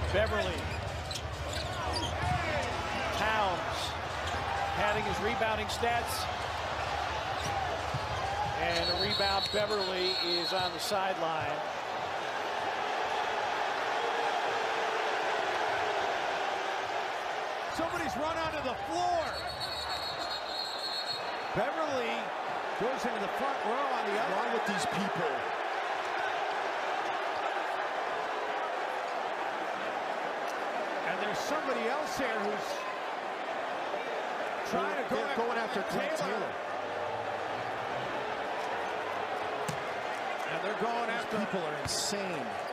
Beverly. Towns padding his rebounding stats. And a rebound. Beverly is on the sideline. Somebody's run onto the floor. Beverly goes into the front row on the other. What's wrong with these people? And there's somebody else here who's trying to go after Taylor. And they're going after. People are insane.